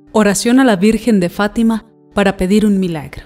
Oración a la Virgen de Fátima para pedir un milagro.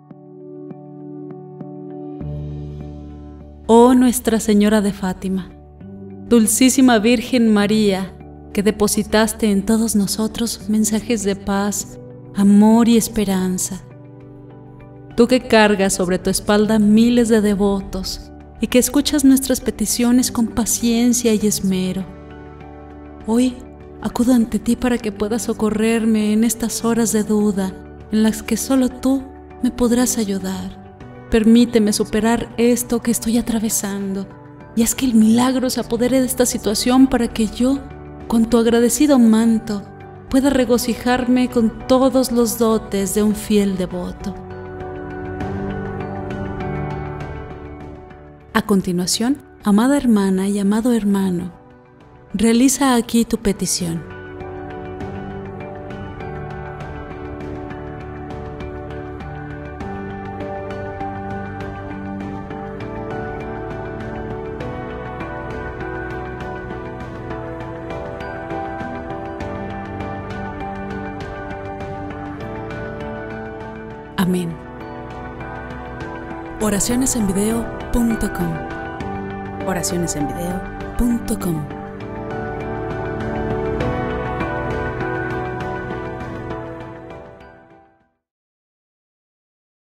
Oh Nuestra Señora de Fátima, Dulcísima Virgen María, que depositaste en todos nosotros mensajes de paz, amor y esperanza. Tú que cargas sobre tu espalda miles de devotos y que escuchas nuestras peticiones con paciencia y esmero. Hoy acudo ante ti para que puedas socorrerme en estas horas de duda en las que solo tú me podrás ayudar. Permíteme superar esto que estoy atravesando y haz que el milagro se apodere de esta situación para que yo, con tu agradecido manto, pueda regocijarme con todos los dotes de un fiel devoto. A continuación, amada hermana y amado hermano, realiza aquí tu petición. Amén. Oracionesenvideo.com. Oracionesenvideo.com